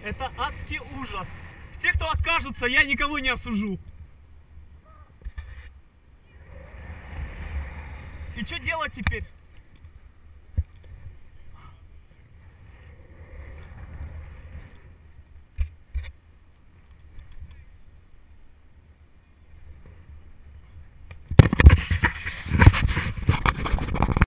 Это адский ужас. Те, кто откажутся, я никого не осужу. И что делать теперь?